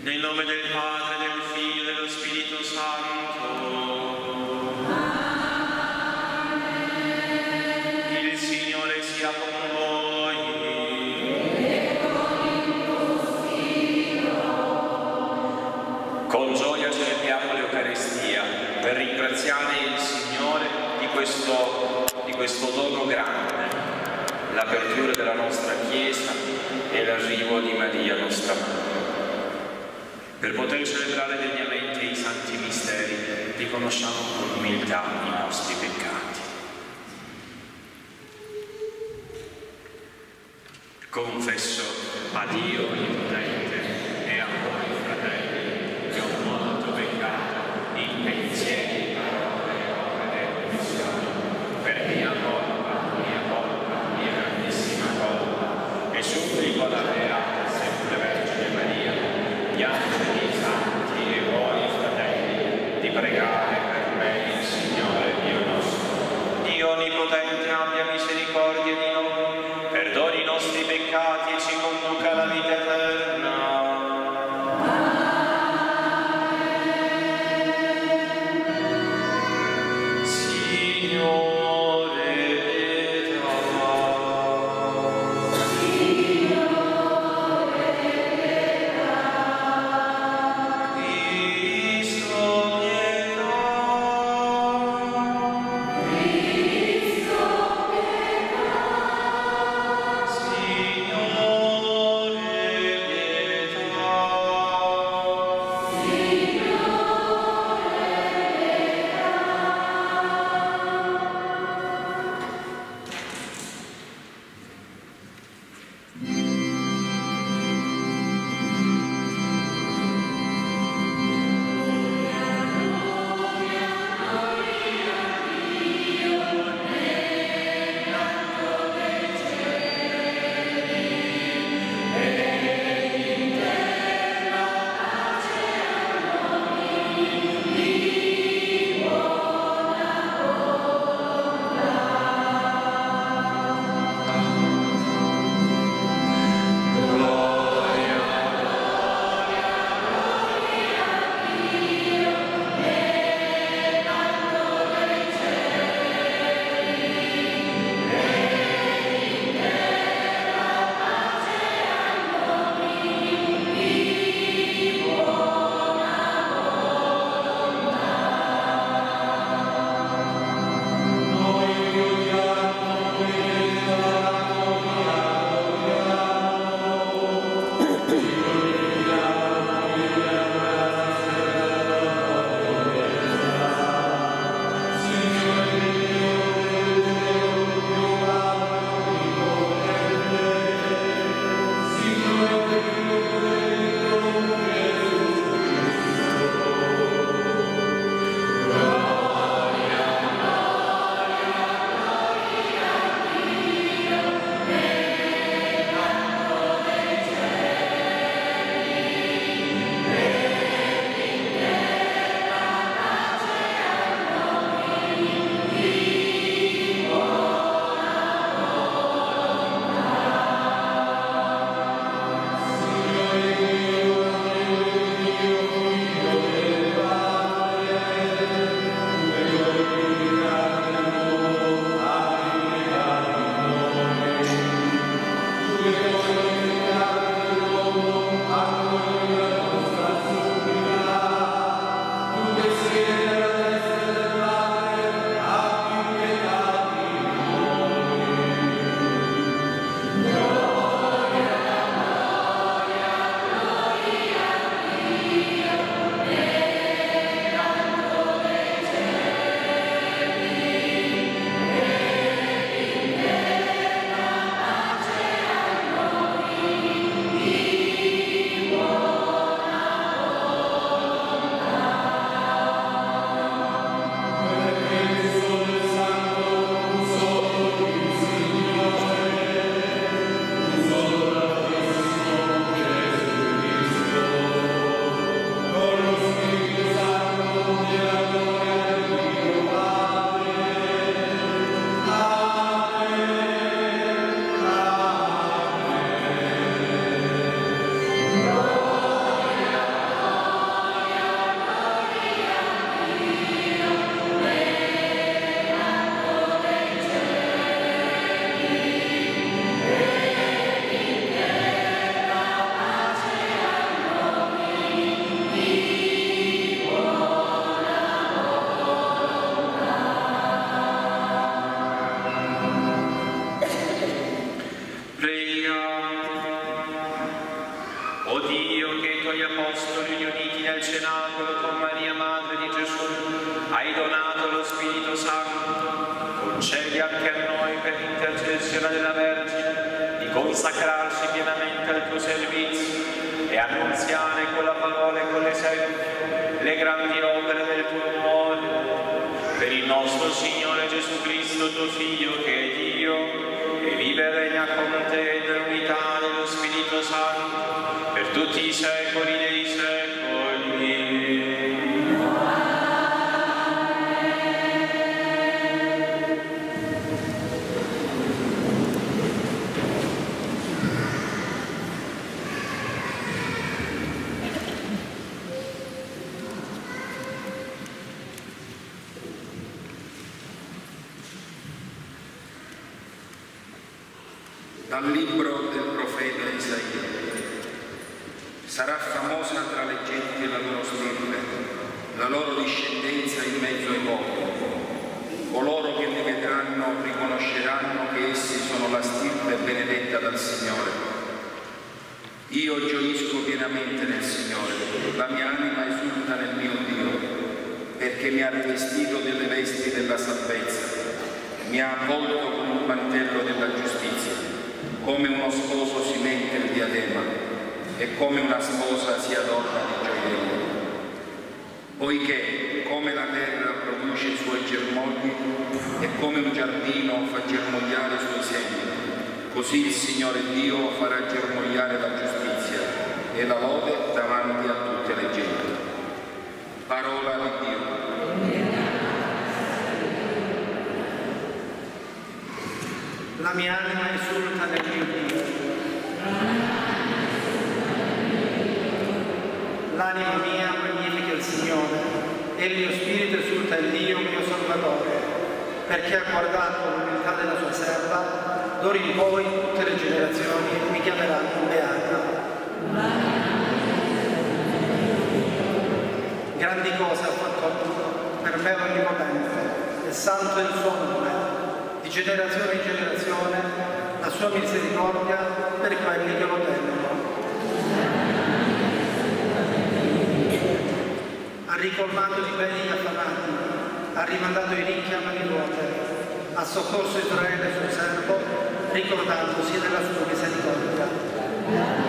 Nel nome del Padre, del Figlio e dello Spirito Santo. Amen. Il Signore sia con voi. E con il tuo spirito. Con gioia celebriamo l'Eucaristia per ringraziare il Signore di questo dono grande, l'apertura della nostra Chiesa e l'arrivo di Maria, nostra Madre. Per poter celebrare degnamente i santi misteri, riconosciamo con umiltà i nostri peccati. Confesso a Dio Onnipotente e a voi, fratelli, che ho molto peccato in pensieri, parole, opere e omissioni, per mia grandissima colpa, e supplico la Beata sempre Vergine Maria, gli angeli santi e voi, fratelli, di pregare per me il Signore Dio nostro. Dio Onnipotente abbia misericordia di noi, perdoni i nostri peccati e ci conduca alla vita eterna. O Dio, che i tuoi apostoli riuniti nel cenacolo con Maria, Madre di Gesù, hai donato lo Spirito Santo, concedi anche a noi, per l'intercessione della Vergine, di consacrarci pienamente al tuo servizio e annunziare con la parola e con l'esempio le grandi opere del tuo amore. Per il nostro Signore Gesù Cristo, tuo Figlio, che è Dio, e vive e regna con te nell'unità dello Spirito Santo, per tutti i secoli dei secoli. Dal libro del profeta Isaia. Sarà famosa tra le genti la loro stirpe, la loro discendenza in mezzo ai popoli. Coloro che li vedranno riconosceranno che essi sono la stirpe benedetta dal Signore. Io gioisco pienamente nel Signore, la mia anima esulta nel mio Dio, perché mi ha rivestito delle vesti della salvezza, mi ha avvolto con un mantello della giustizia. Come uno sposo si mette il diadema e come una sposa si adorna di gioielli. Poiché come la terra produce i suoi germogli e come un giardino fa germogliare i suoi semi, così il Signore Dio farà germogliare la giustizia e la lode davanti a tutte le genti. Parola di Dio. La mia anima esulta nel mio Dio. L'anima mia magnifica il Signore e il mio spirito esulta in Dio mio Salvatore, perché ha guardato l'umiltà della sua serva. D'ora in poi tutte le generazioni mi chiameranno beata. Grandi cose ha fatto per me l'Onnipotente, e santo è il suo nome. Di generazione in generazione la sua misericordia per quelli che lo temono. Ha ricolmato di beni gli affamati, ha rimandato i ricchi a mani vuote, ha soccorso Israele suo servo, ricordandosi della sua misericordia.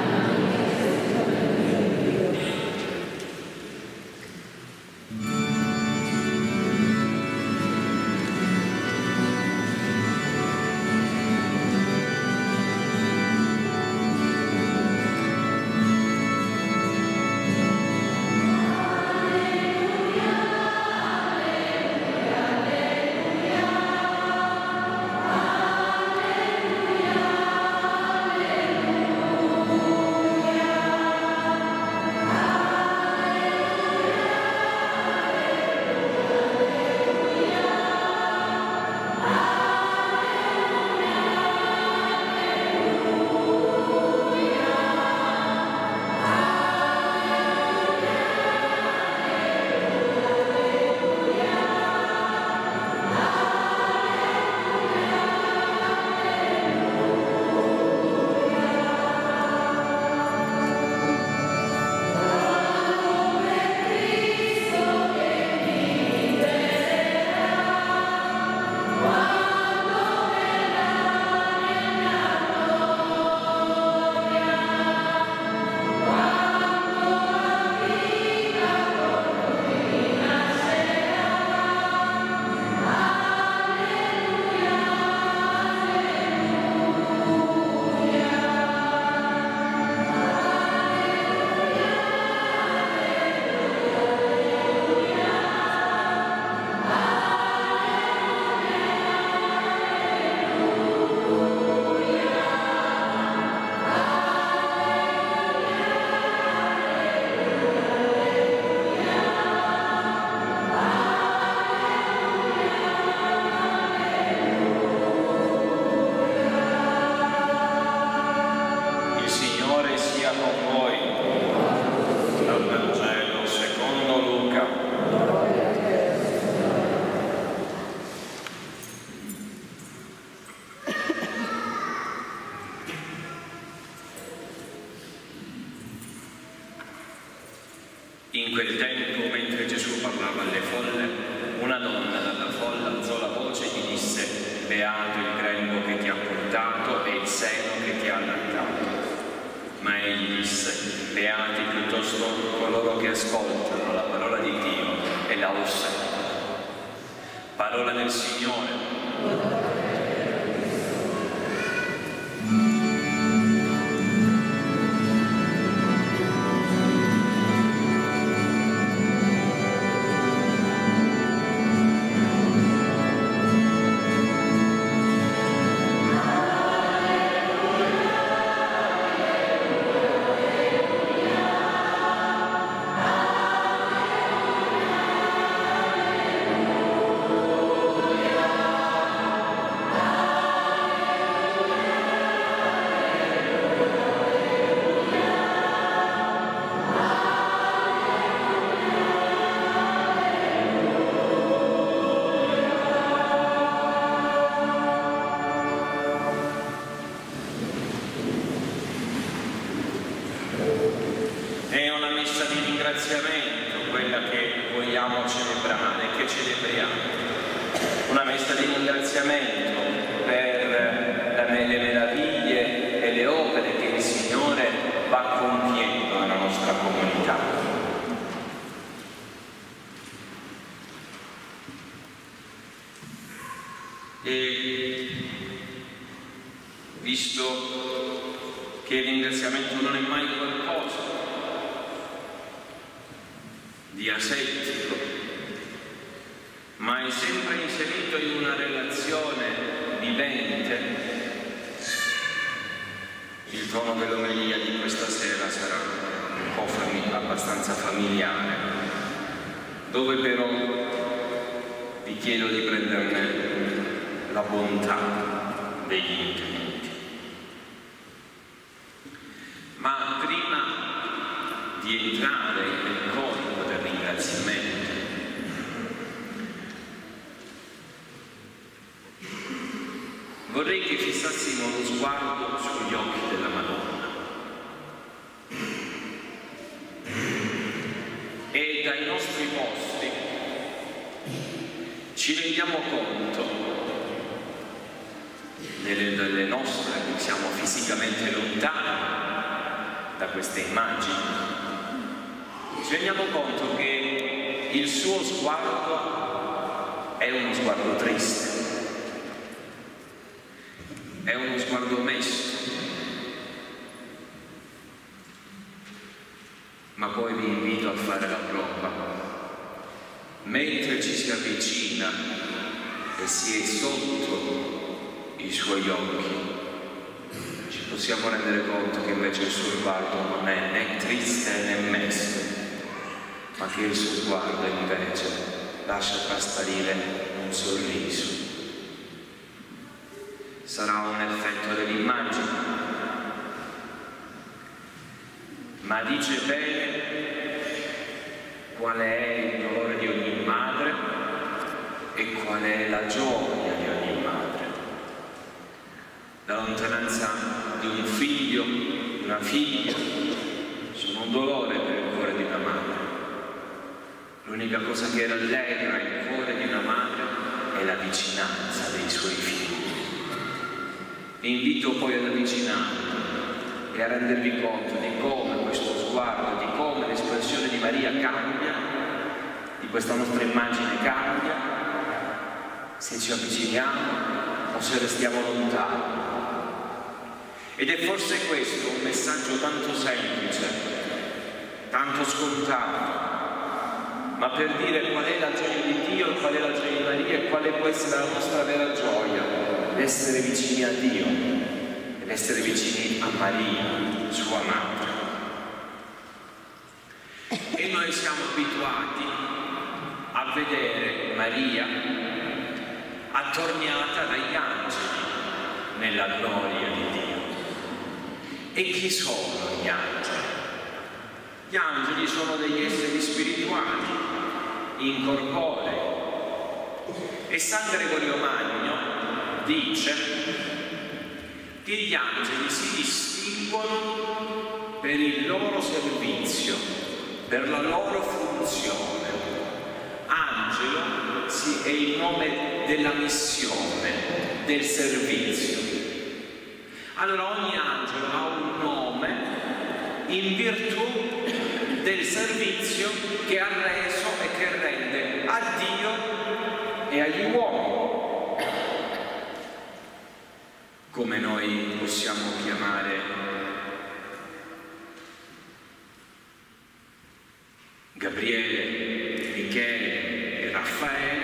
In quel tempo, mentre Gesù parlava alle folle, una donna dalla folla alzò la voce e gli disse: beato il grembo che ti ha portato e il seno che ti ha allattato. Ma egli disse: beati piuttosto coloro che ascoltano la parola di Dio e la osservano. Parola del Signore. Quella che vogliamo celebrare, che celebriamo, una messa di ringraziamento per le meraviglie e le opere che il Signore va compiendo nella nostra comunità. E visto che il ringraziamento non è mai qualcosa di asettico, ma è sempre inserito in una relazione vivente, il tono dell'omelia di questa sera sarà un po' abbastanza familiare, dove però vi chiedo di prenderne la bontà degli intenti. Ma prima di entrare nel corpo del ringraziamento, vorrei che fissassimo lo sguardo sugli occhi della Madonna e dai nostri posti ci rendiamo conto delle nostre, siamo fisicamente lontani da queste immagini, ci rendiamo conto che il suo sguardo è uno sguardo triste, è uno sguardo mesto. Ma poi vi invito a fare la prova. Mentre ci si avvicina e si è sotto i suoi occhi, ci possiamo rendere conto che invece il suo sguardo non è né triste né mesto, ma che il suo sguardo invece lascia trasparire un sorriso. Sarà un effetto dell'immagine, ma dice bene qual è il dolore di ogni madre e qual è la gioia di ogni madre. La lontananza di un figlio, di una figlia, sono un dolore per il cuore di una madre. L'unica cosa che rallegra il cuore di una madre è la vicinanza dei suoi figli. Vi invito poi ad avvicinarvi e a rendervi conto di come questo sguardo, di come l'espressione di Maria cambia, di questa nostra immagine cambia, se ci avviciniamo o se restiamo lontani. Ed è forse questo un messaggio tanto semplice, tanto scontato, ma per dire qual è la gioia di Dio, qual è la gioia di Maria e quale può essere la nostra vera gioia, l'essere vicini a Dio ed essere vicini a Maria, sua madre. E noi siamo abituati a vedere Maria attorniata dagli angeli nella gloria di Dio. E chi sono gli angeli? Gli angeli sono degli esseri spirituali, incorporei. E San Gregorio Magno dice che gli angeli si distinguono per il loro servizio per la loro funzione. Angelo è il nome della missione, del servizio. Allora ogni angelo ha un nome in virtù del servizio che ha reso e che rende a Dio e agli uomini. Come noi possiamo chiamare Gabriele, Michele e Raffaele,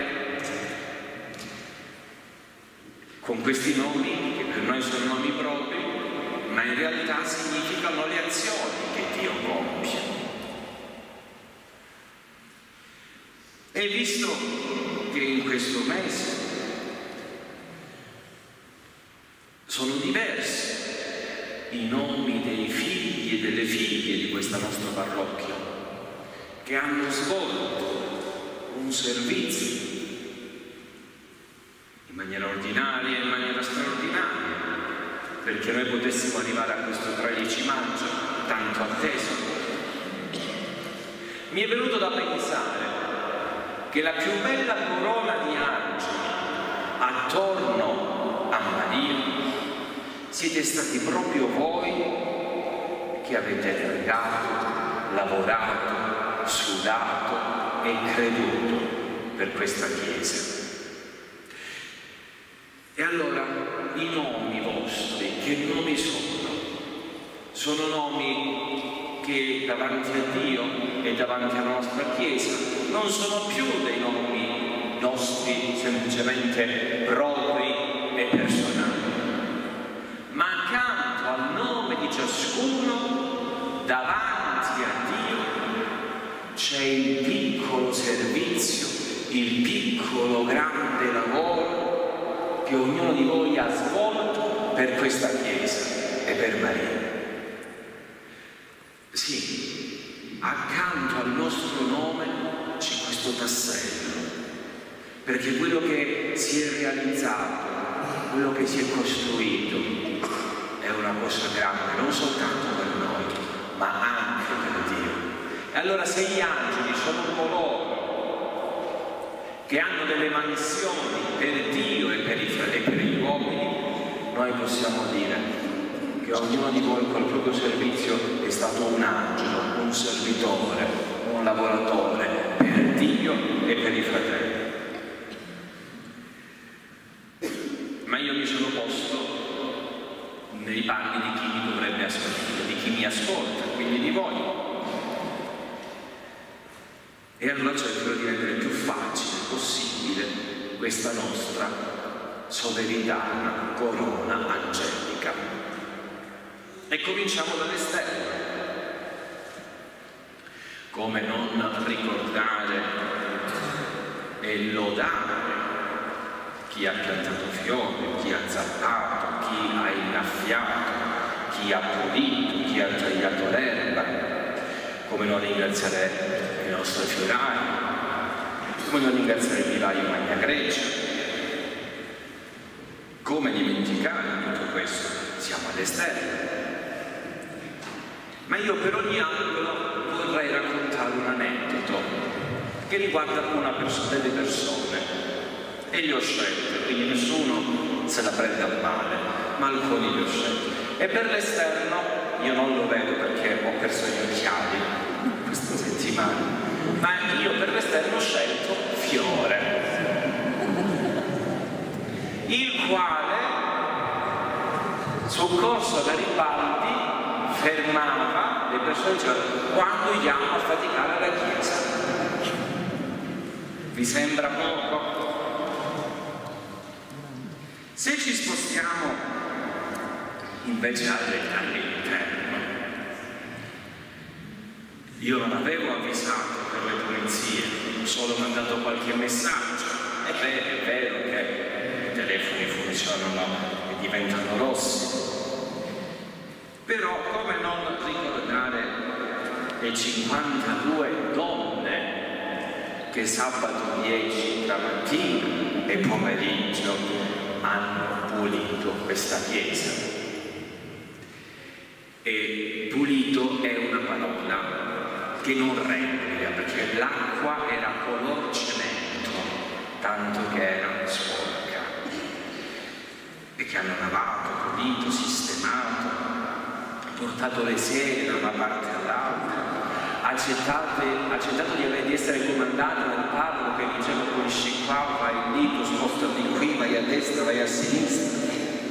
con questi nomi che per noi sono nomi propri, ma in realtà significano le azioni che Dio compie. E visto che in questo mese sono diversi i nomi dei figli e delle figlie di questa nostra parrocchia, che hanno svolto un servizio in maniera ordinaria e in maniera straordinaria, perché noi potessimo arrivare a questo 13 maggio tanto atteso, mi è venuto da pensare che la più bella corona di angeli attorno a Maria siete stati proprio voi che avete pregato, lavorato, sudato e creduto per questa Chiesa. E allora i nomi vostri, che nomi sono? Sono nomi che davanti a Dio e davanti alla nostra Chiesa non sono più dei nomi nostri semplicemente propri e personali, ma accanto al nome di ciascuno davanti a Dio c'è il piccolo servizio, il piccolo grande lavoro che ognuno di voi ha svolto per questa Chiesa e per Maria. Sì, accanto al nostro nome c'è questo tassello, perché quello che si è realizzato, quello che si è costruito è una cosa grande, non soltanto per noi, ma anche per Dio. E allora se gli angeli sono coloro che hanno delle mansioni per Dio e per gli uomini, noi possiamo dire che ognuno di voi col proprio servizio è stato un angelo, un servitore, un lavoratore per Dio e per i fratelli. Ma io mi sono posto nei panni di chi mi dovrebbe ascoltare, di chi mi ascolta, quindi di voi. E allora cercherò di rendere più facile possibile questa nostra soveritana corona angelica. E cominciamo dalle stelle. Come non ricordare e lodare chi ha piantato fiori, chi ha zappato, chi ha innaffiato, chi ha pulito, chi ha tagliato l'erba. Come non ringraziare le nostre fioraie, come non ringraziare il vivaio Magna Grecia. Come dimenticare tutto questo? Siamo alle stelle. Ma io per ogni angolo vorrei raccontare un aneddoto che riguarda delle persone, e li ho scelte, quindi nessuno se la prende a male, ma alcuni li ho scelti. E per l'esterno io non lo vedo perché ho perso gli occhiali questa settimana, ma io per l'esterno ho scelto Fiore, il quale soccorso da Garibaldi fermava le persone, cioè quando andiamo a faticare la Chiesa. Vi sembra poco? Se ci spostiamo invece all'interno, io non avevo avvisato per le pulizie, ho solo mandato qualche messaggio. È vero che i telefoni funzionano e diventano rossi, però come non ricordare le 52 donne che sabato 10 tra mattina e pomeriggio hanno pulito questa chiesa. E pulito è una parola che non rende, perché l'acqua era color cemento, tanto che era sporca, e che hanno lavato, pulito, sistemato, portato le sedie da una parte all'altra, accettato di essere comandata dal parroco che diceva pulisci qua, vai lì, tu spostati qui, vai a destra, vai a sinistra.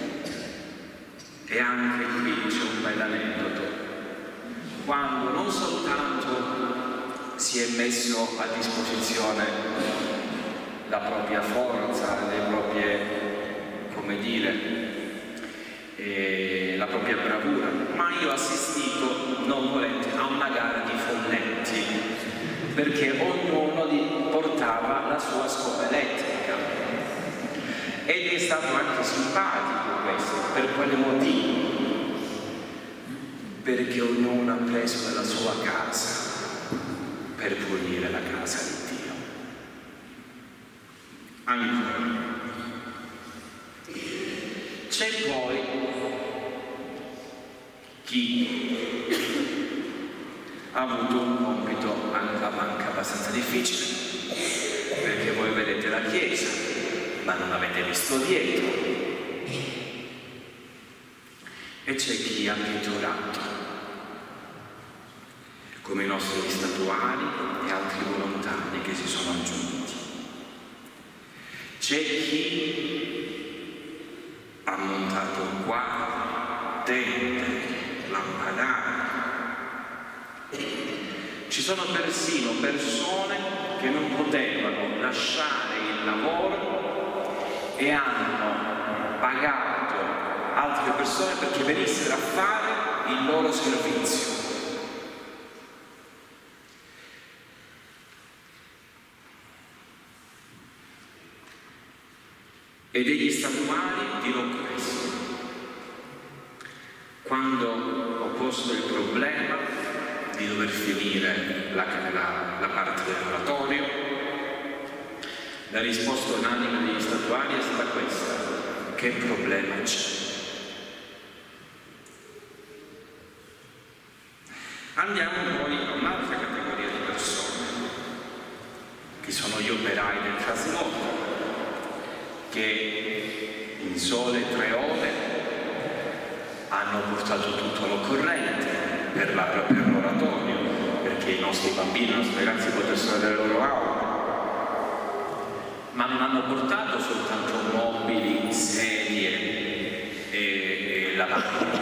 E anche qui c'è un bel aneddoto, quando non soltanto si è messo a disposizione la propria forza, le proprie, come dire, la propria bravura, ma io ho assistito, non volente, a una gara di folletti, perché ognuno portava la sua scopa elettrica, ed è stato anche simpatico questo. Per quale motivo? Perché ognuno ha preso dalla sua casa per pulire la casa di Dio. Ancora. C'è poi chi ha avuto un compito anche abbastanza difficile, perché voi vedete la Chiesa, ma non avete visto dietro, e c'è chi ha pitturato, come i nostri statuari e altri volontari che si sono aggiunti. C'è chi ha montato quadri, tende, lampadari. Ci sono persino persone che non potevano lasciare il lavoro e hanno pagato altre persone perché venissero a fare il loro servizio. E degli statuari dirò questo: quando ho posto il problema di dover finire la parte dell'oratorio, la risposta unanime degli statuari è stata questa: che problema c'è? Andiamo poi a un'altra categoria di persone, che sono gli operai del trasloco, che in sole 3 ore hanno portato tutto l'occorrente per l'oratorio, perché i nostri bambini, i nostri ragazzi potessero avere le loro aule, ma non hanno portato soltanto mobili, sedie e lavandini,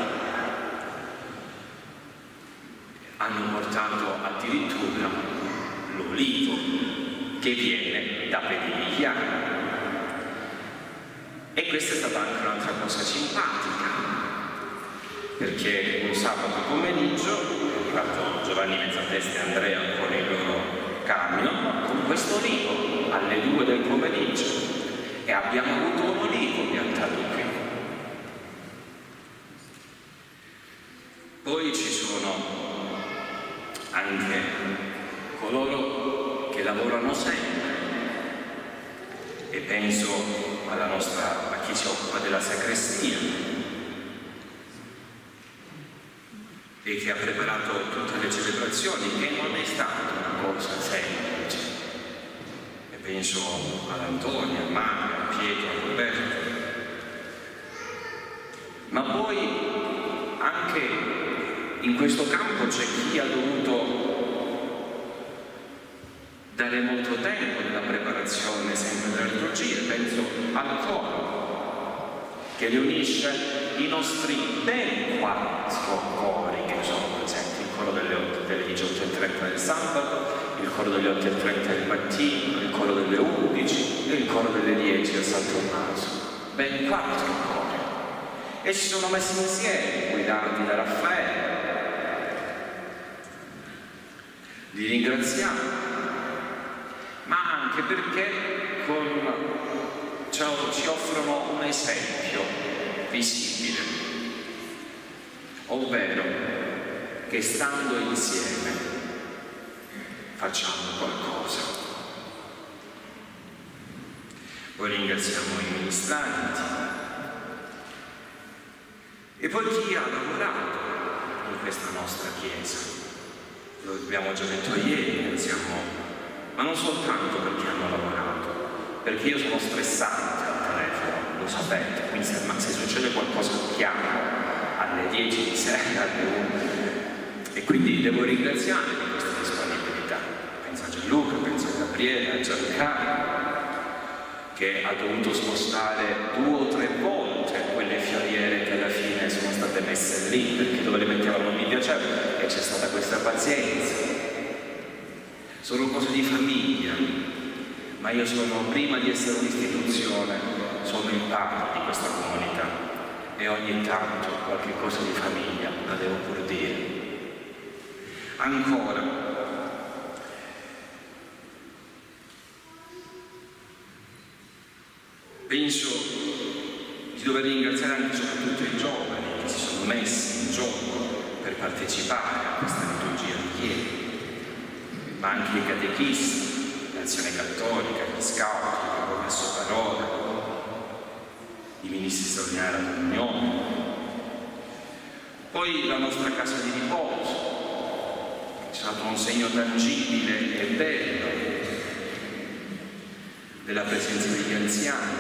hanno portato addirittura l'olivo che viene da Pedigliano. E questa è stata anche un'altra cosa simpatica, perché un sabato pomeriggio è arrivato Giovanni Mezzatesta e Andrea con il loro camion con questo olivo alle 2 del pomeriggio, e abbiamo avuto un olivo piantato qui. Poi ci sono anche coloro che lavorano sempre, e penso a chi si occupa della sacrestia e che ha preparato tutte le celebrazioni, che non è stata una cosa semplice, e penso ad Antonio, a Mario, a Pietro, a Roberto, ma poi anche in questo campo c'è chi ha dovuto dare molto tempo nella preparazione sempre della liturgia. Penso al coro che riunisce i nostri ben 4 cori che sono presenti: il coro delle 18:30 del sabato, il coro delle 8:30 del mattino, il coro delle 11 e il coro delle 10 al Santo Tommaso. Ben 4 cori, e si sono messi insieme, guidati da Raffaele. Li ringraziamo, ma anche perché ci offrono un esempio visibile, ovvero che stando insieme facciamo qualcosa. Poi ringraziamo i ministranti e poi chi ha lavorato in questa nostra Chiesa, lo abbiamo già detto ieri, ma non soltanto perché hanno lavorato, perché io sono stressante al telefono, lo sapete, quindi se succede qualcosa chiamo alle 10 di sera, alle 1, e quindi devo ringraziare di questa disponibilità. Penso a Gianluca, penso a Gabriele, a Giancarlo, che ha dovuto spostare 2 o 3 volte quelle fioriere che alla fine sono state messe lì, perché dove le mettevano non mi piaceva, e c'è stata questa pazienza. Sono cose di famiglia, ma io sono, prima di essere un'istituzione, sono il padre di questa comunità, e ogni tanto qualche cosa di famiglia la devo pur dire. Ancora, penso di dover ringraziare anche soprattutto i giovani che si sono messi in gioco per partecipare a questa liturgia di ieri, ma anche i catechisti, l'Azione Cattolica, gli scout, che hanno messo parola, i ministri straordinari della comunione, poi la nostra casa di riposo, che è stato un segno tangibile e bello della presenza degli anziani.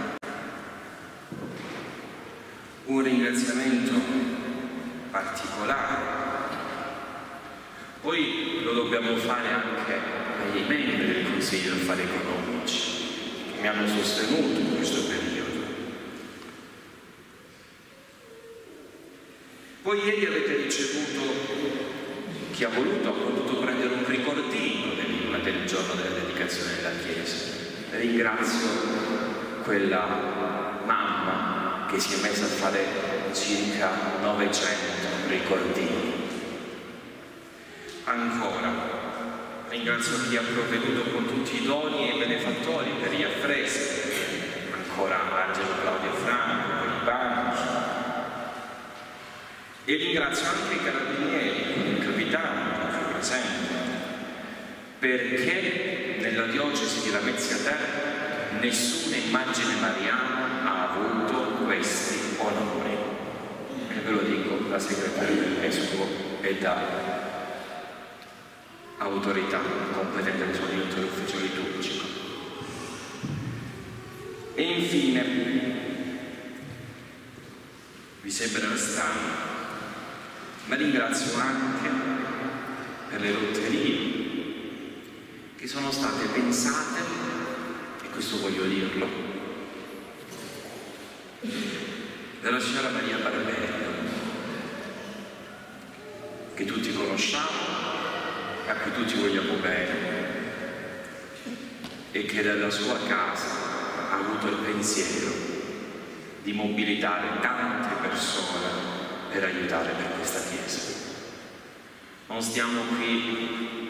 Un ringraziamento particolare. Poi lo dobbiamo fare anche ai membri del Consiglio degli Affari Economici che mi hanno sostenuto in questo periodo. Poi ieri avete ricevuto, chi ha potuto prendere un ricordino del giorno della dedicazione della Chiesa. Ringrazio quella mamma che si è messa a fare circa 900 ricordini. Ancora, ringrazio chi ha provveduto con tutti i doni e benefattori per gli affreschi. Ancora Angelo, Claudio e Franco per i banchi. E ringrazio anche i carabinieri, il capitano che è presente, perché nella diocesi di Lamezia Terme nessuna immagine mariana ha avuto questi onori. E ve lo dico da segretario del vescovo e da autorità competente del suo direttore ufficio liturgico. E infine, vi sembrerà strano, ma ringrazio anche per le lotterie che sono state pensate, e questo voglio dirlo, dalla signora Maria Barbello, che tutti conosciamo, a cui tutti vogliamo bene, e che dalla sua casa ha avuto il pensiero di mobilitare tante persone per aiutare per questa Chiesa. Non stiamo qui,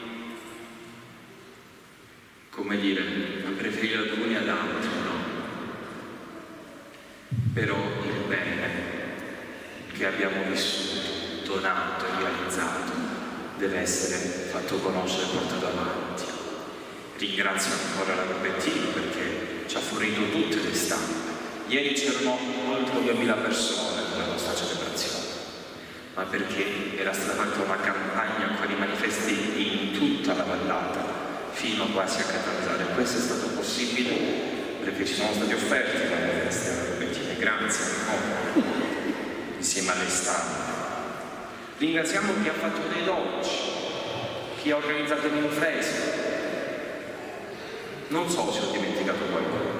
come dire, a preferire ad uni ad altri, no? Però il bene che abbiamo vissuto, donato e realizzato deve essere fatto conoscere e portato avanti. Ringrazio ancora la Robettini perché ci ha fornito tutte le stampe. Ieri c'erano oltre 2000 persone nella nostra celebrazione, ma perché era stata fatta una campagna con i manifesti in tutta la vallata, fino quasi a Catanzaro. Questo è stato possibile perché ci sono stati offerti i manifesti alla Robettini. Grazie ancora, insieme alle stampe. Ringraziamo chi ha fatto dei dolci, chi ha organizzato le imprese. Non so se ho dimenticato qualcuno.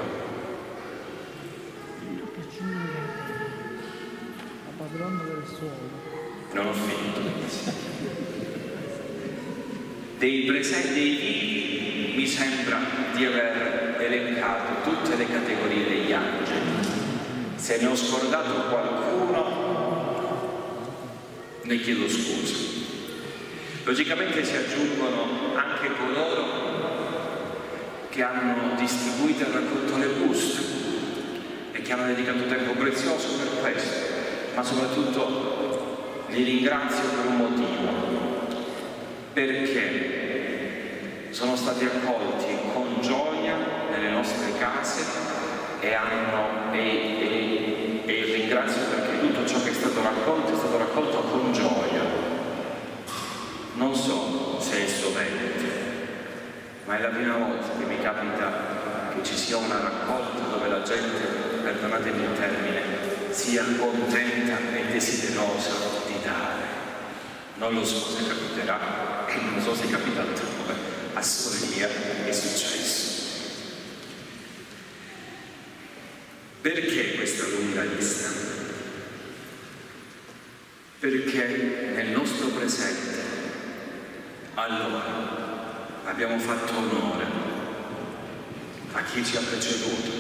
La padrona del suolo. Non ho finito. Dei presenti, dei vivi, mi sembra di aver elencato tutte le categorie degli angeli. Se ne ho scordato qualcuno, ne chiedo scusa. Logicamente si aggiungono anche coloro che hanno distribuito e raccolto le buste e che hanno dedicato tempo prezioso per questo, ma soprattutto li ringrazio per un motivo, perché sono stati accolti con gioia nelle nostre case e ringrazio perché tutto ciò che è stato raccolto con gioia. Non so ma è la prima volta che mi capita che ci sia una raccolta dove la gente, perdonatemi il termine, sia contenta e desiderosa di dare. Non lo so se capiterà e non so se capita altrove, a Soria è successo. Perché questa lunga lista? Perché nel nostro presente, allora, abbiamo fatto onore a chi ci ha preceduto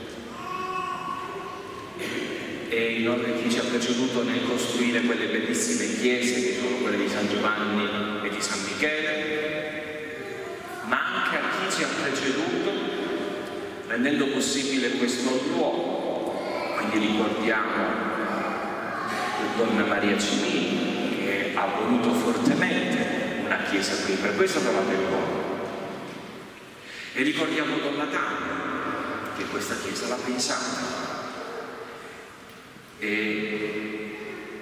e inoltre chi ci ha preceduto nel costruire quelle bellissime chiese che sono quelle di San Giovanni e di San Michele, ma anche a chi ci ha preceduto rendendo possibile questo luogo. Quindi ricordiamo Donna Maria Cimini che ha voluto fortemente una chiesa qui, per questo trovate il luogo. E ricordiamo Donna Tania che questa chiesa l'ha pensata e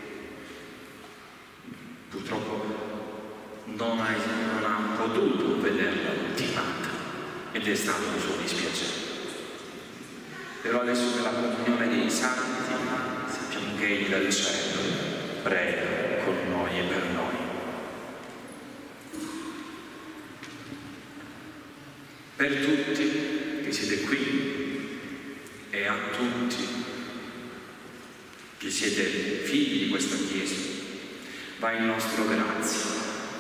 purtroppo non ha potuto vederla ultimata ed è stato un suo dispiacere. Però adesso per la comunione dei santi sappiamo che Egli dal cielo prega con noi e per noi. Per tutti che siete qui e a tutti che siete figli di questa Chiesa va il nostro grazie.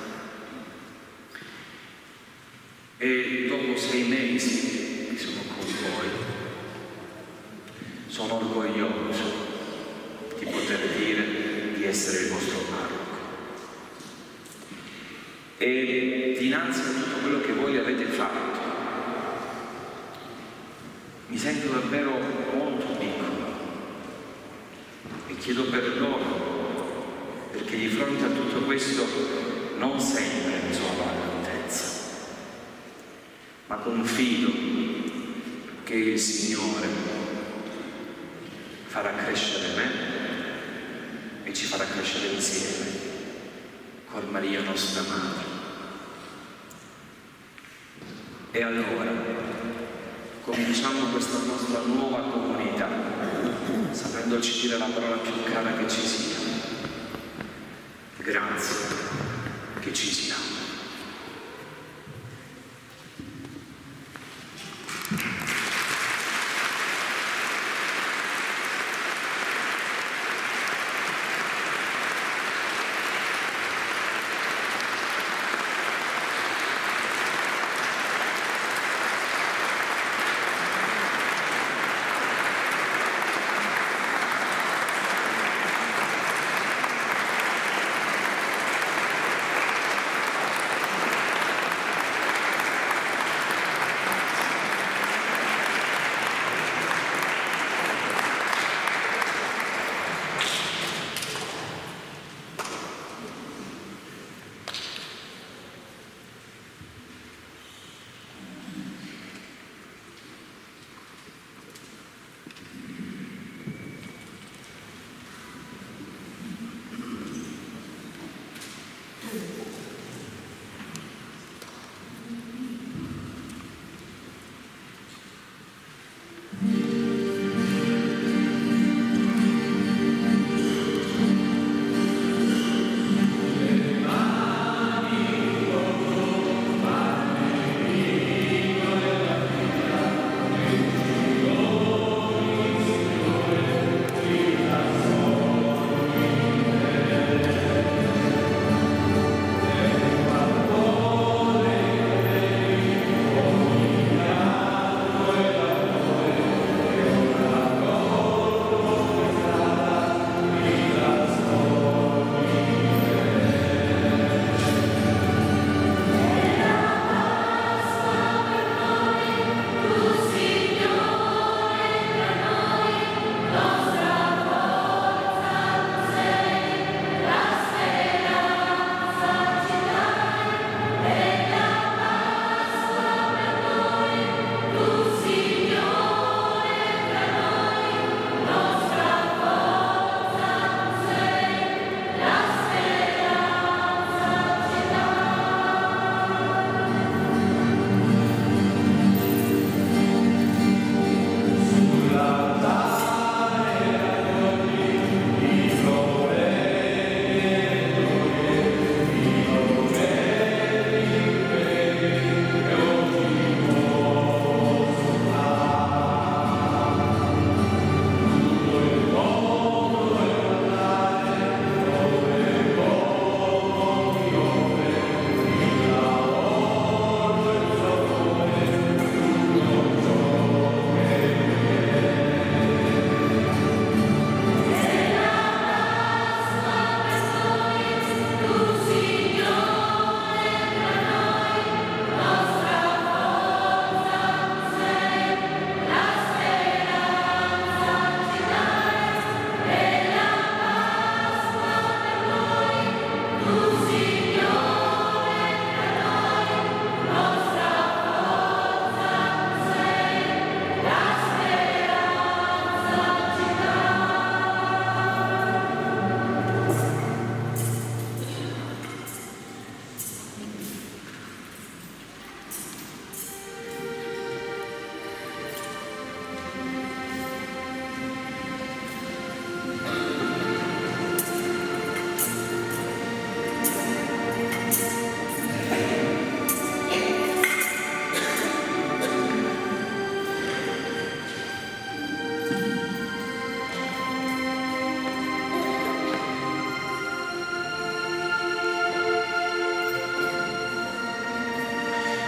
E dopo 6 mesi che sono con voi, sono orgoglioso di poter dire di essere il vostro parroco. E dinanzi a tutto quello che voi avete fatto, mi sento davvero molto piccolo e chiedo perdono, perché di fronte a tutto questo non sempre mi sono all'altezza, ma confido che il Signore farà crescere me e ci farà crescere insieme con Maria nostra Madre. E allora cominciamo questa nostra nuova comunità sapendoci dire la parola più cara che ci sia: grazie che ci siamo.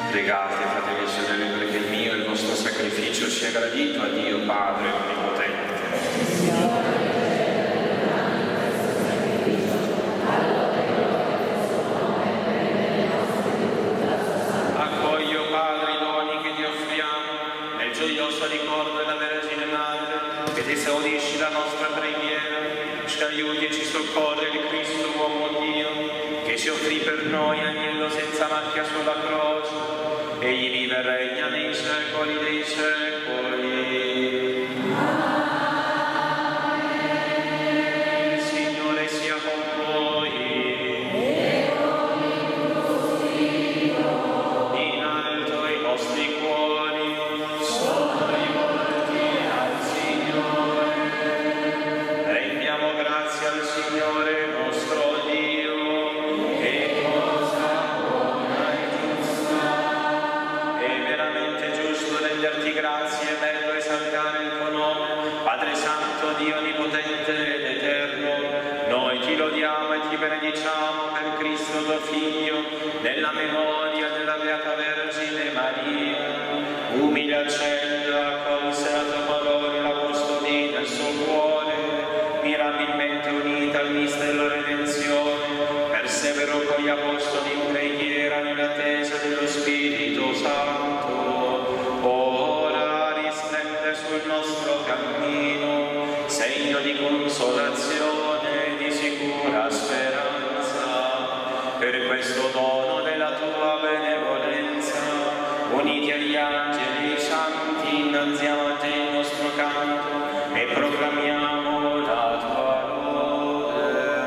Pregate, fratelli e sorelle, perché il mio e il vostro sacrificio sia gradito a Dio Padre Onnipotente. Accogli, o Padre, i doni che ti offriamo nel gioioso ricordo della Vergine Madre, ed esaudisci la nostra preghiera, ci aiuti e ci soccorre il Cristo uomo Dio, che si offrì per noi agnello senza macchia sulla croce. Egli vive e regna nei secoli dei secoli. Amen. Il Signore sia con voi. E con il tuo spirito. In alto i vostri cuori sono rivolti al Signore. Rendiamo grazie al Signore nostro Dio. Che cosa buona e giusta. È veramente giusto renderti grazie e bello esaltare il tuo nome, Padre Santo, Dio Onnipotente ed Eterno. Noi ti lodiamo e ti benediciamo per Cristo tuo Figlio, nella memoria della Beata Vergine Maria. Umile accetta, accolse la tua parola e la custodì nel suo cuore, mirabilmente unita al mistero della redenzione, perseverò con gli apostoli in preghiera nell'attesa dello Spirito Santo. Ora risplende sul nostro cammino, segno di consolazione e di sicura speranza. Per questo dono della tua benevolenza, uniti agli angeli e ai santi, innalziamo a te il nostro canto e proclamiamo la tua lode.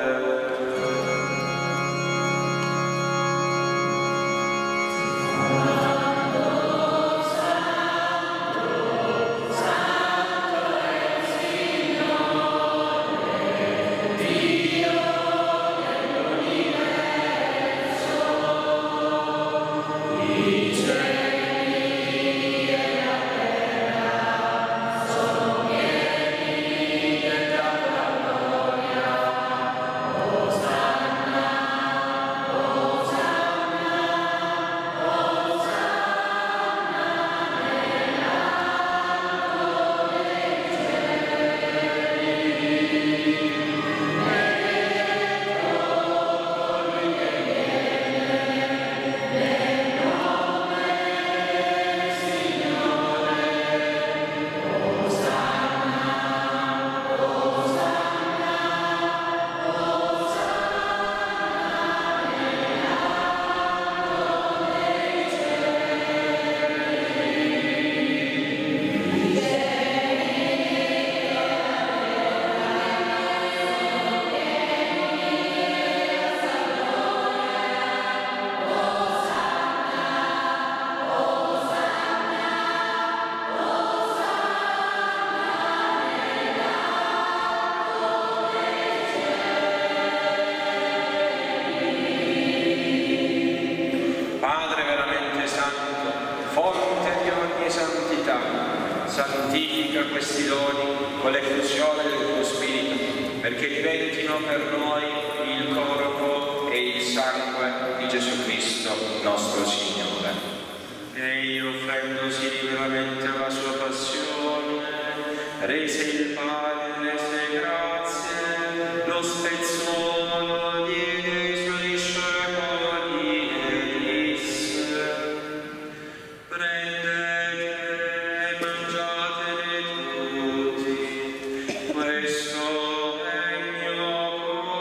Santifica questi doni con l'effusione del tuo Spirito, perché diventino per noi il corpo e il sangue di Gesù Cristo, nostro Signore. Egli, offrendosi liberamente alla sua passione, rese il pane e rese grazie, lo spezzò, lo diede ai suoi discepoli e disse: prendete e mangiatene tutti, questo è il mio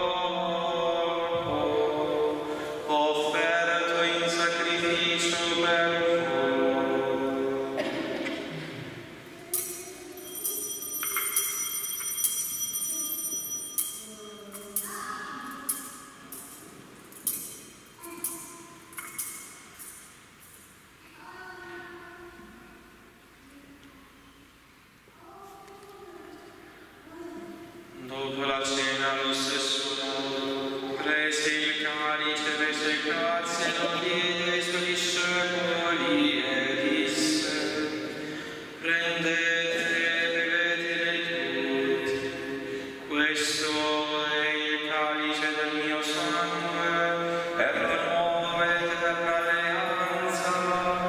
corpo, offerto in sacrificio per voi. Dopo la cena, allo stesso modo, prese il calice, rese grazie, lo diede ai suoi discepoli e disse: prendete e bevetene tutti, questo è il calice del mio sangue, per la nuova ed eterna alleanza,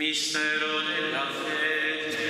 Mistero della fede.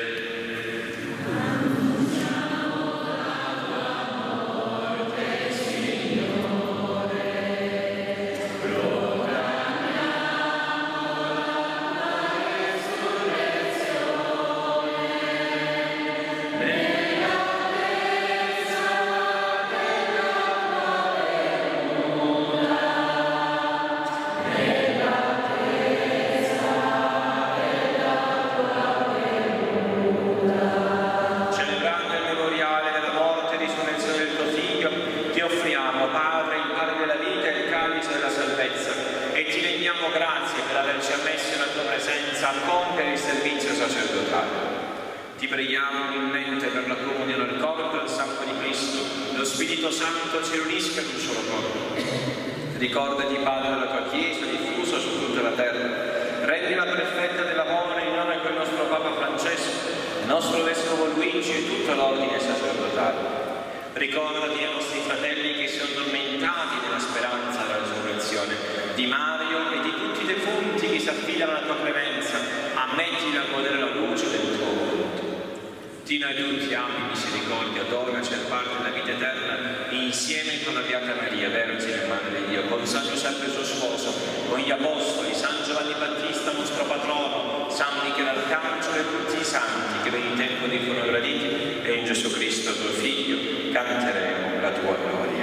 Ti preghiamo umilmente per la comunione al corpo e al sangue di Cristo. Lo Spirito Santo ci unisca in un solo corpo. Ricordati, Padre, della tua Chiesa diffusa su tutta la terra. Rendila perfetta nell'amore in nome del nostro Papa Francesco, il nostro Vescovo Luigi e tutto l'ordine sacerdotale. Ricordati dei nostri fratelli che sono addormentati nella speranza della risurrezione, di Mario e di tutti i defunti che si affidano alla tua clemenza. Ammettili a godere la luce del tuo volto. Di noi tutti abbi misericordia, donaci al parte della vita eterna, insieme con la Beata Maria, Vergine e Madre di Dio, con San Giuseppe suo sposo, con gli Apostoli, San Giovanni Battista nostro patrono, San Michele Arcangelo e tutti i santi che per il tempo di furono graditi, e in Gesù Cristo tuo Figlio canteremo la tua gloria.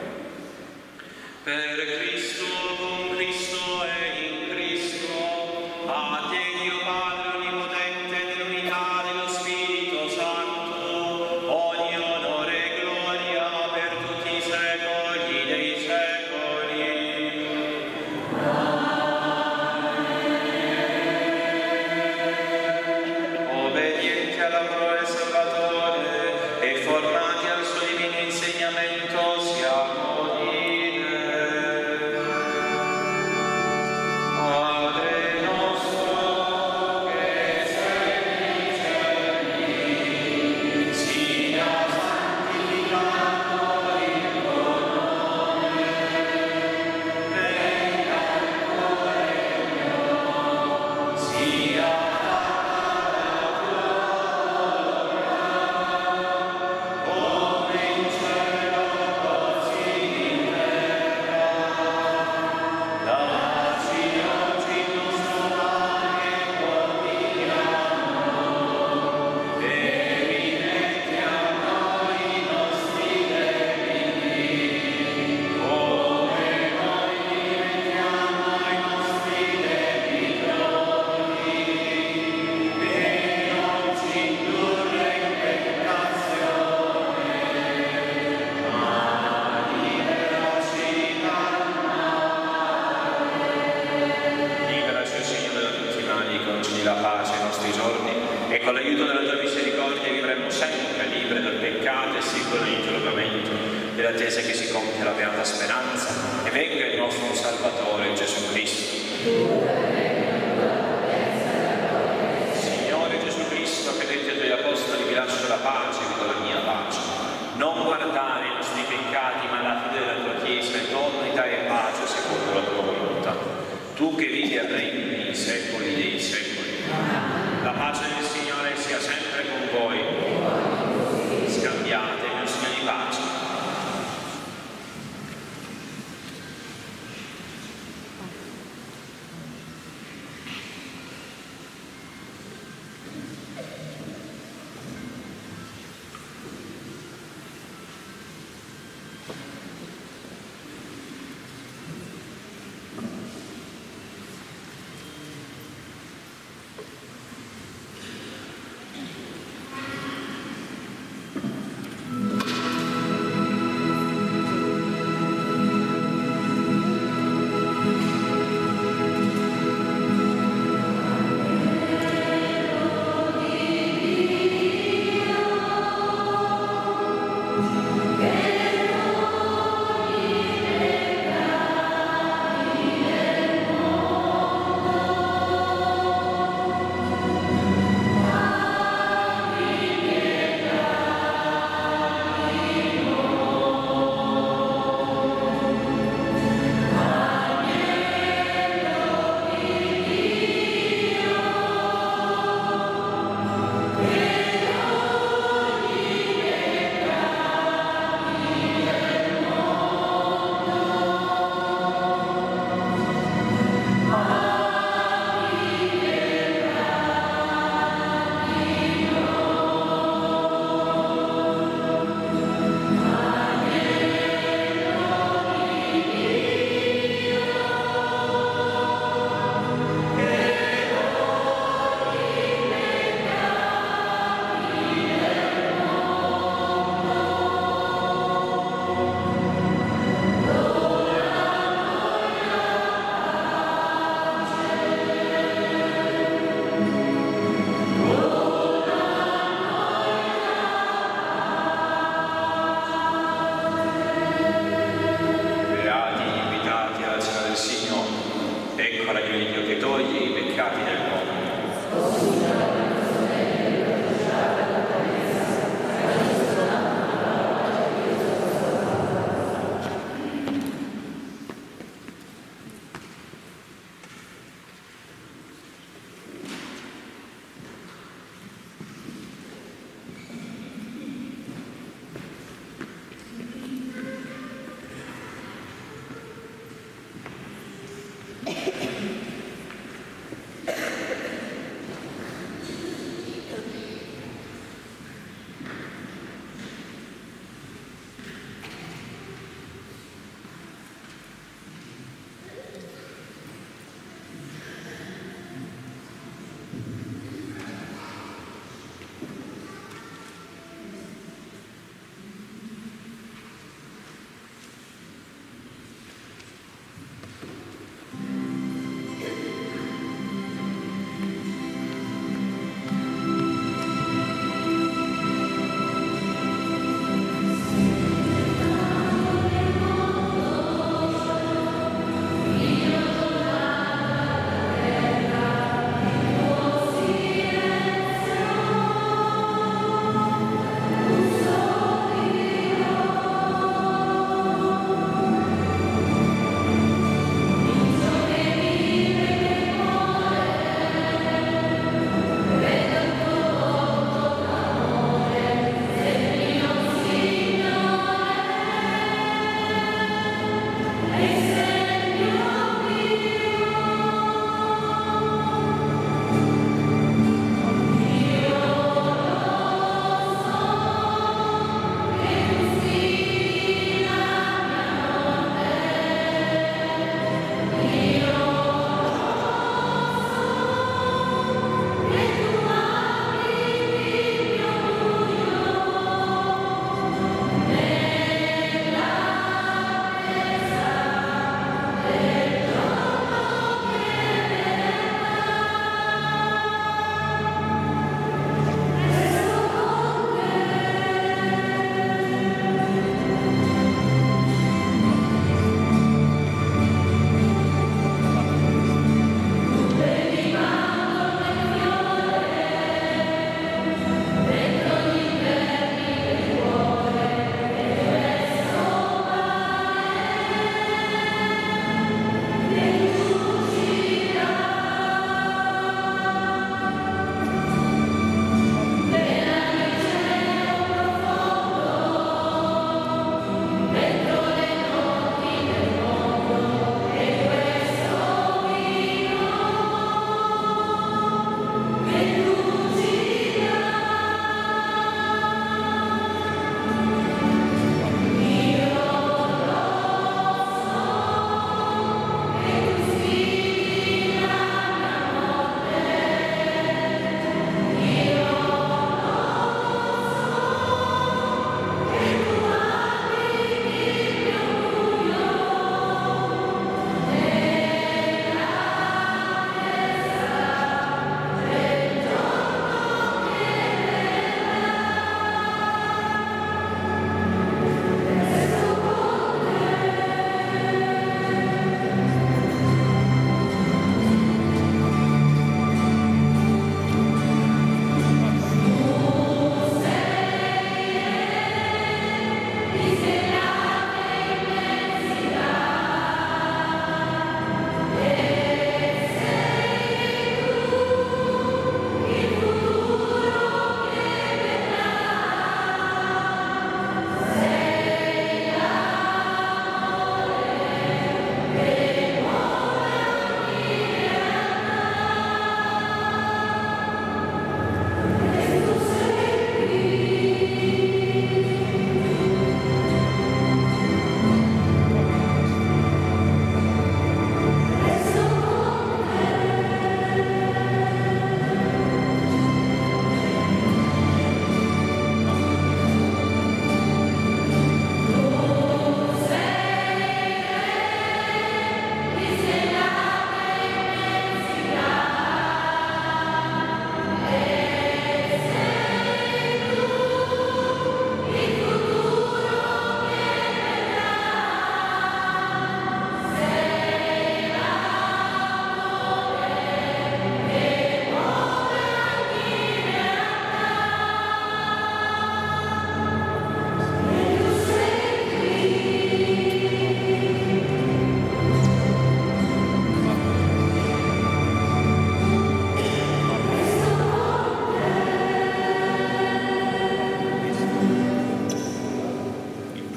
Per Cristo, con Cristo e in Cristo, a te Dio Padre Onnipotente, nell'unità dello Spirito Santo, ogni onore e gloria per tutti i secoli dei secoli. Obbedienti alla parola del Salvatore e formati al suo divino insegnamento, siamo dell'attesa che si compie la beata speranza, e venga il nostro Salvatore Gesù Cristo. Signore Gesù Cristo, che dette ai tuoi apostoli: vi lascio la pace, vi do la mia pace. Non guardare i nostri peccati, ma la fede della tua Chiesa, e donna unità e pace secondo la tua volontà. Tu che vivi e regni nei secoli dei secoli. La pace del Signore sia sempre con voi. Scambiate il segno di pace.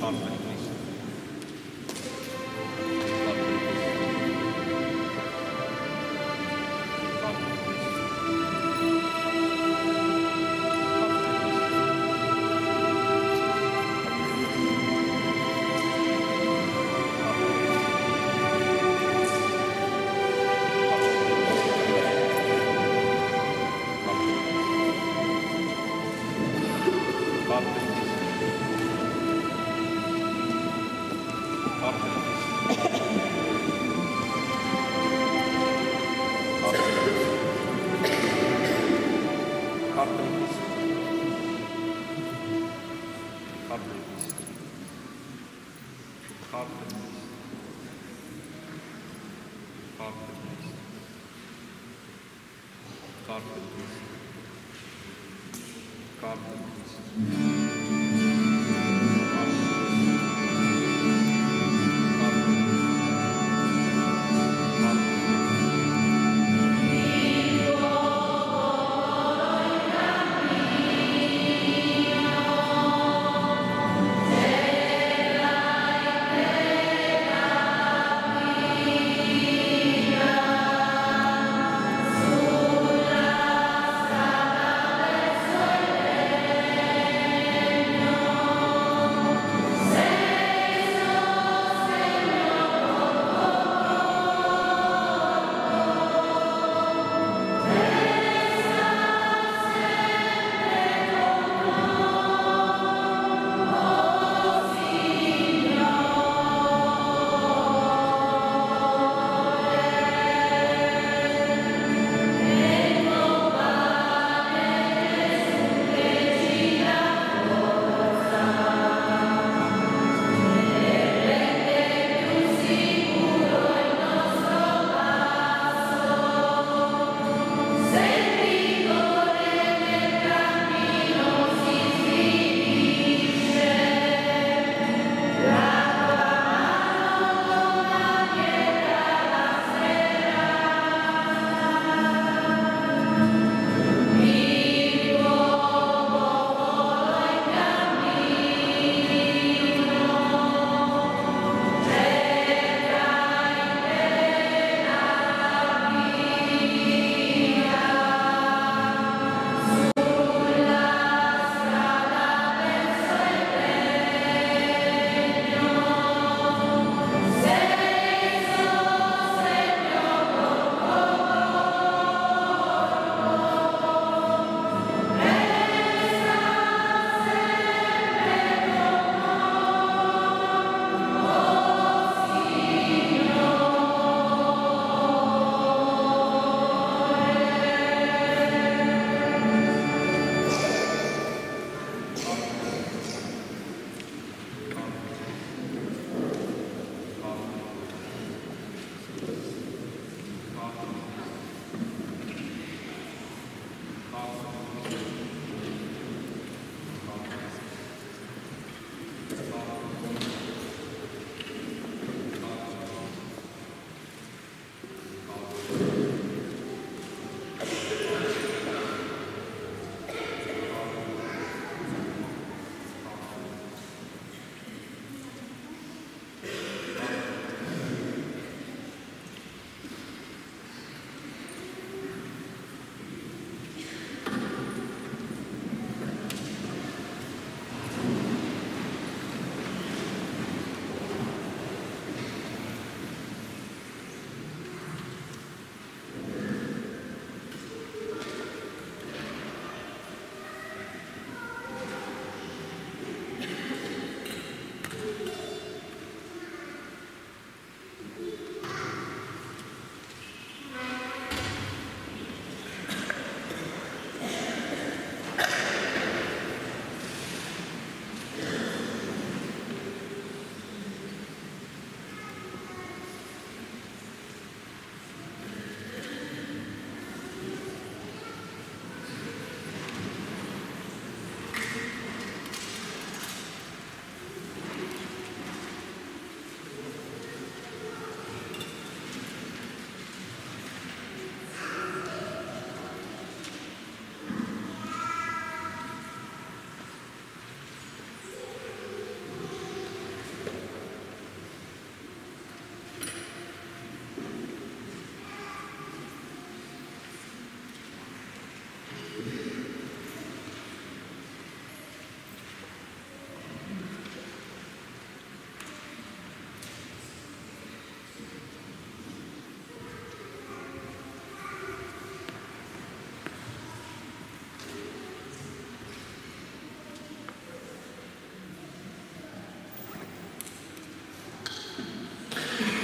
Amen.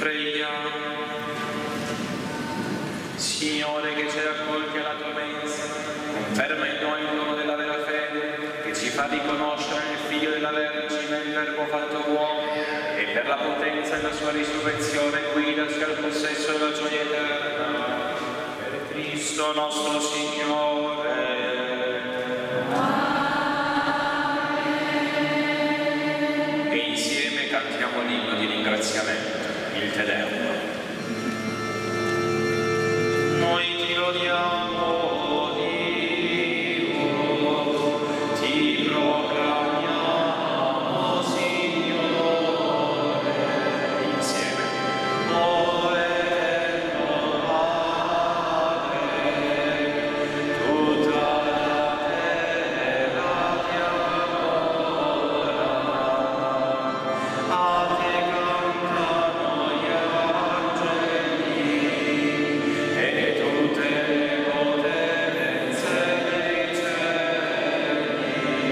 Preghiamo. Signore, che ci hai accolti alla tua mensa, conferma in noi il dono della vera fede, che ci fa riconoscere nel Figlio della Vergine il Verbo fatto uomo, e per la potenza della sua risurrezione guidaci al possesso della gioia eterna. Per Cristo nostro Signore. E insieme cantiamo l'inno di ringraziamento, il Te Deum. Noi ti lodiamo, Dio, ti proclamiamo, Signore, insieme. O Eterno Padre, tutta la terra ti adora, a te cantano gli angeli, e tutte le potenze dei cieli.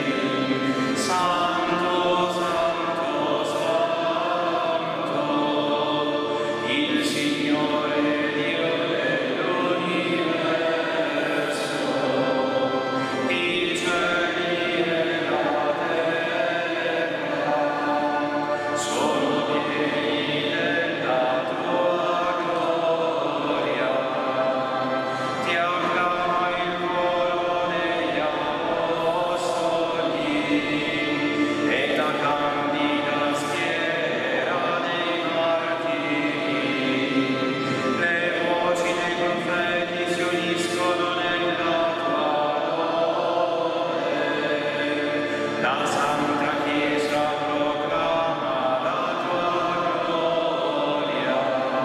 Santo, Santo, Santo, il Signore Dio dell'universo, i cieli e la terra sono pieni della tua gloria. Ti acclama il coro degli apostoli e la candida schiera dei martiri. Le voci dei profeti si uniscono nella tua lode. La Santa Chiesa proclama la tua gloria.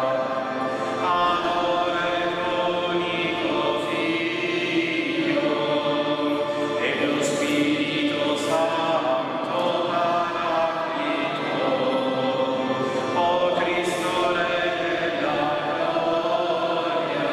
Adora il tuo unico Figlio e lo Spirito Santo Paraclito. O Cristo Re della gloria,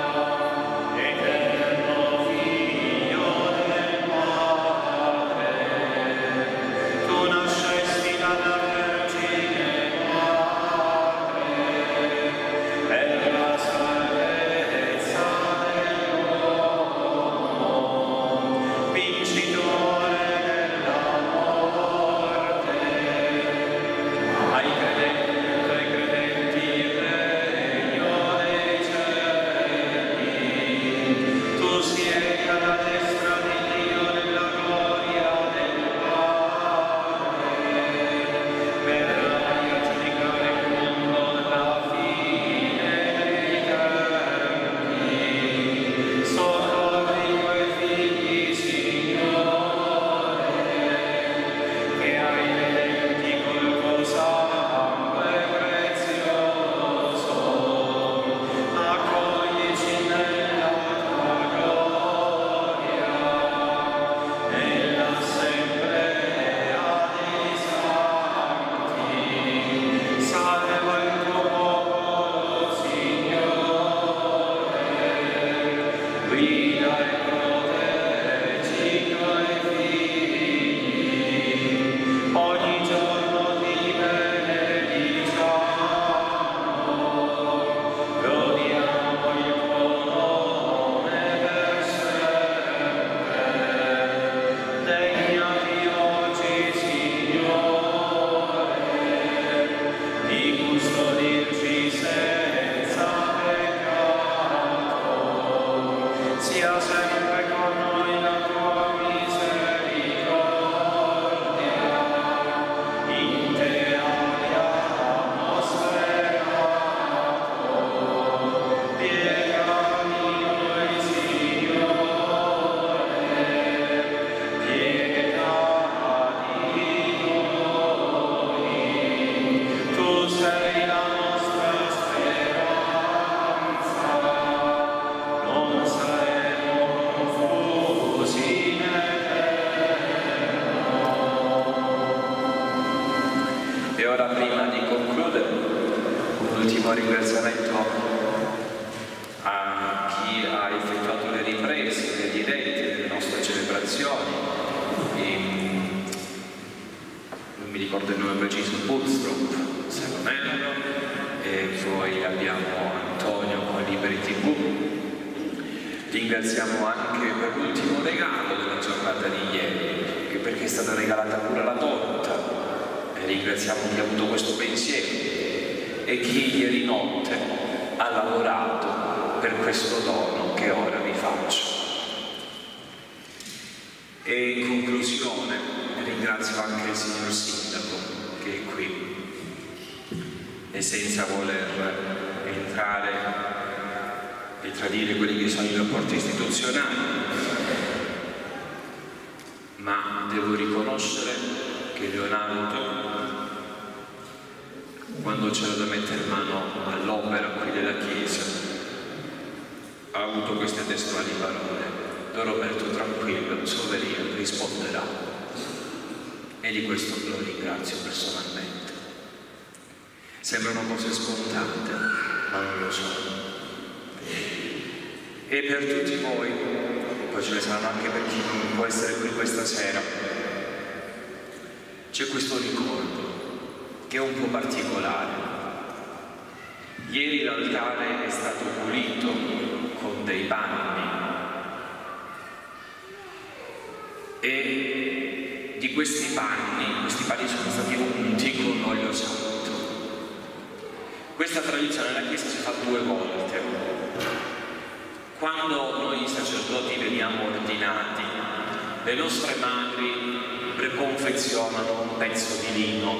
eterno Figlio del Padre, tu nascesti dalla Vergine Madre per la salvezza dell'uomo, vincitore della morte, ai credenti il regno dei cieli. Tu siedi alla destra di Dio nella gloria del Padre, verrai a giudicare il mondo alla fine dei tempi. Soccorri i tuoi figli, Signore, che hai redenti col tuo sangue prezioso. Accoglici nella tua gloria, nell'assemblea dei santi. Salva il tuo popolo, Signore, guida e proteggi i tuoi figli. Ogni giorno ti benediciamo, lodiamo il tuo nome per sempre. Degnati oggi, Signore, di custodirci senza peccato. Sia sempre con noi la tua misericordia, in te abbiamo sperato. Piega di noi, Signore, pietà di noi. Tu sei la nostra speranza, non saremo confusi nell'eterno. E ora, prima di concludere, un ultimo ringraziamento a chi ha effettuato le riprese, le dirette delle nostre celebrazioni. Non mi ricordo il nome preciso, Bootstrap, se non erro, e poi abbiamo Antonio con Liberi TV. Ringraziamo anche per l'ultimo regalo della giornata di ieri, perché è stata regalata pure la torta, e ringraziamo chi ha avuto questo pensiero e chi ieri notte ha lavorato per questo dono che ora vi faccio. E in conclusione ringrazio anche il signor Sindaco che è qui, e senza voler entrare e tradire quelli che sono i rapporti istituzionali, ma devo riconoscere che Leonardo, quando c'era da mettere mano all'opera qui della Chiesa, ha avuto queste testuali parole: Don Roberto, tranquillo, Soveria risponderà. E di questo lo ringrazio personalmente. Sembrano cose scontate, ma non lo sono. E per tutti voi, poi ce ne saranno anche per chi non può essere qui questa sera, c'è questo ricordo che è un po' particolare. Ieri l'altare è stato pulito con dei panni e di questi panni sono stati unti con olio santo. Questa tradizione nella Chiesa si fa 2 volte. Quando noi sacerdoti veniamo ordinati, le nostre madri preconfezionano un pezzo di lino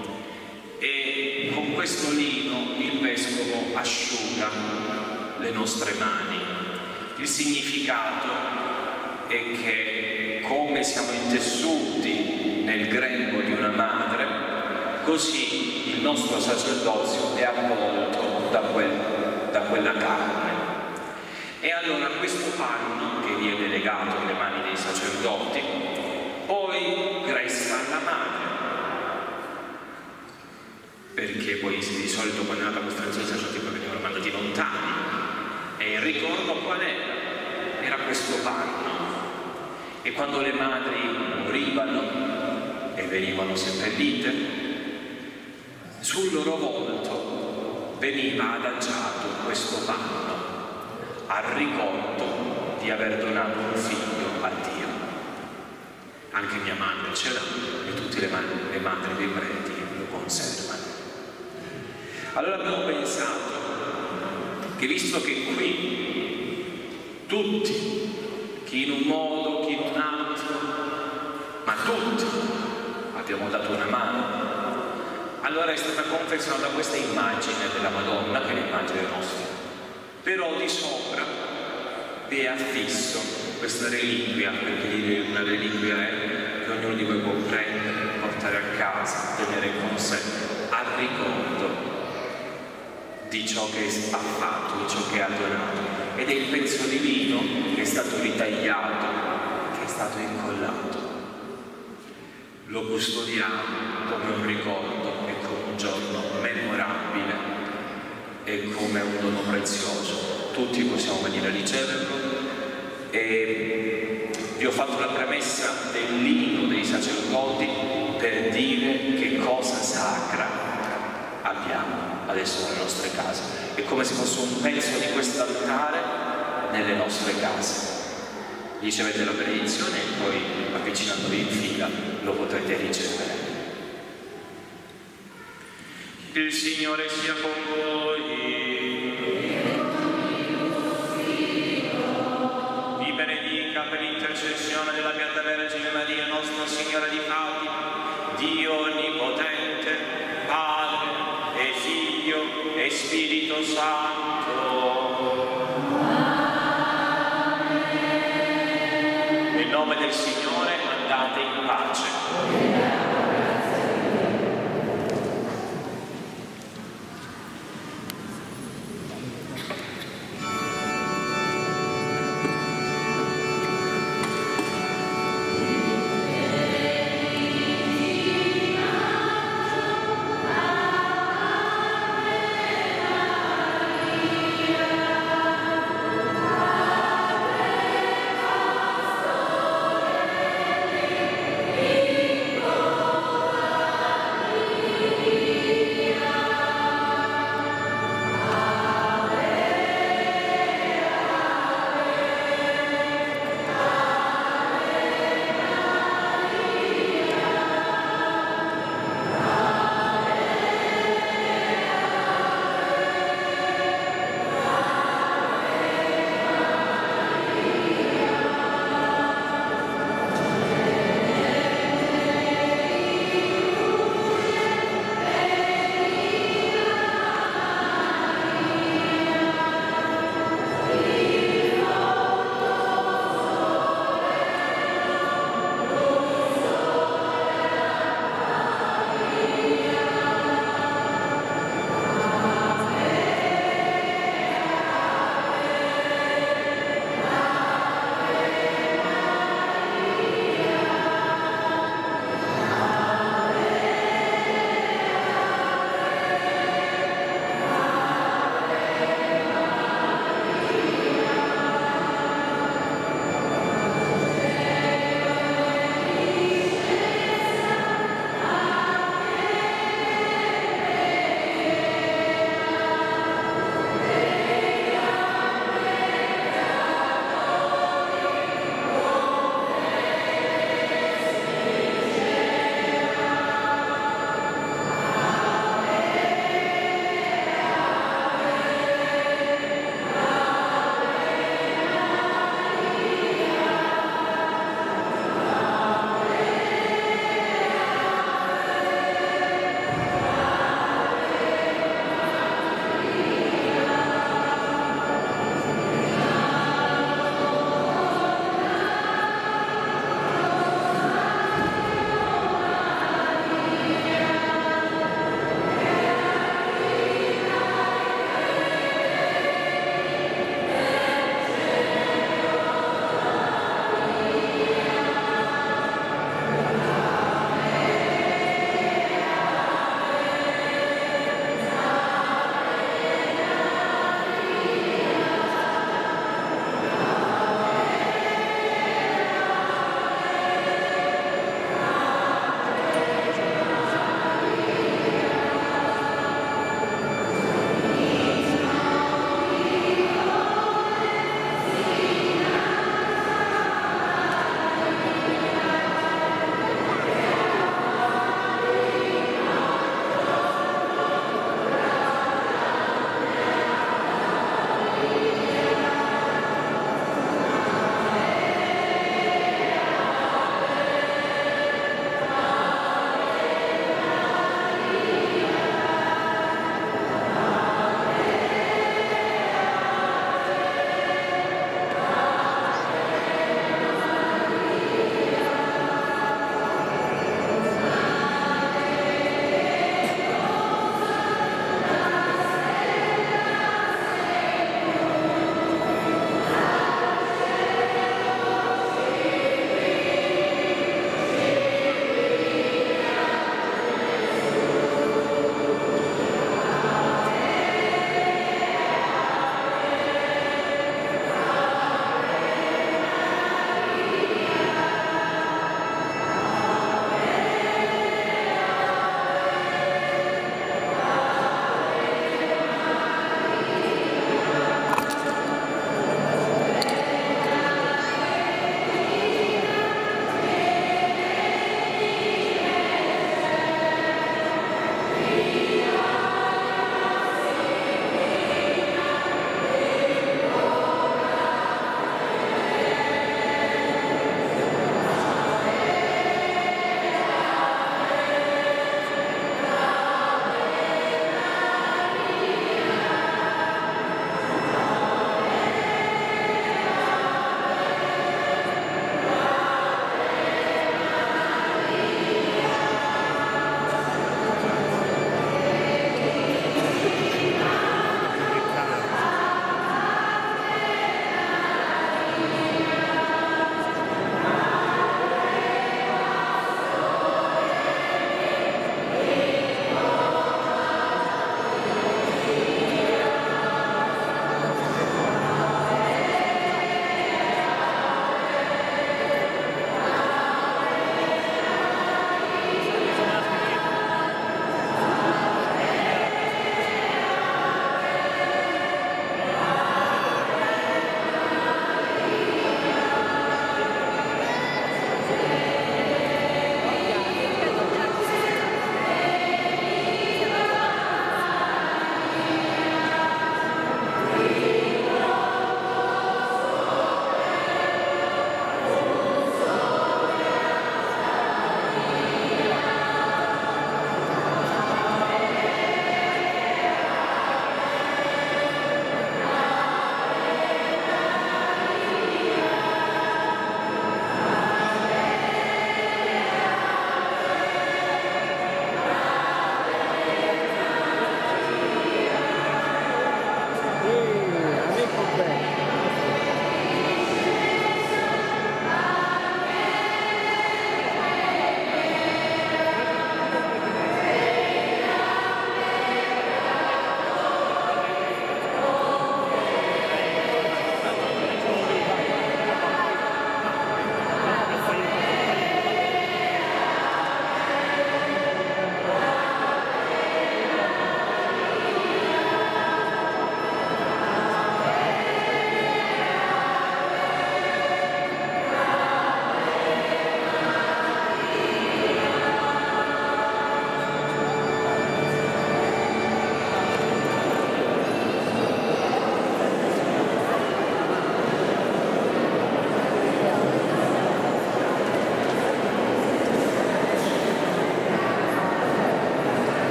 e con questo lino il vescovo asciuga le nostre mani. Il significato è che come siamo intessuti nel grembo di una madre, così il nostro sacerdozio è avvolto da quella carne. E allora questo panno che viene legato alle mani dei sacerdoti poi resta alla madre, perché poi di solito quando era la costruzione dei sacerdoti poi venivano mandati lontani, e il ricordo qual era? Era questo panno. E quando le madri morivano e venivano seppellite, sul loro volto veniva adagiato questo panno al ricordo di aver donato un figlio a Dio. Anche mia madre ce l'ha e tutte le madri dei preti lo conservano. Allora abbiamo pensato che, visto che qui tutti, chi in un modo, chi in un altro, ma tutti abbiamo dato una mano, allora è stata confezionata questa immagine della Madonna, che è l'immagine nostra, però di sopra vi è affisso questa reliquia, perché una reliquia è che ognuno di voi può prendere, portare a casa, tenere con sé, al ricordo di ciò che ha fatto, di ciò che ha donato. Ed è il pezzo di lino che è stato ritagliato, che è stato incollato. Lo custodiamo come un ricordo e come un giorno memorabile e come un dono prezioso. Tutti possiamo venire a riceverlo. E vi ho fatto la premessa del lino dei sacerdoti per dire che cosa sacra abbiamo adesso nelle nostre case. È come se fosse un pezzo di quest'altare nelle nostre case. Ricevete la benedizione e poi, avvicinandovi in fila, lo potrete ricevere. Il Signore sia con voi. Vi benedica per l'intercessione della Beata Vergine Maria, Nostra Signora di Fatima, Dio Onnipotente, Padre e Figlio e Spirito Santo.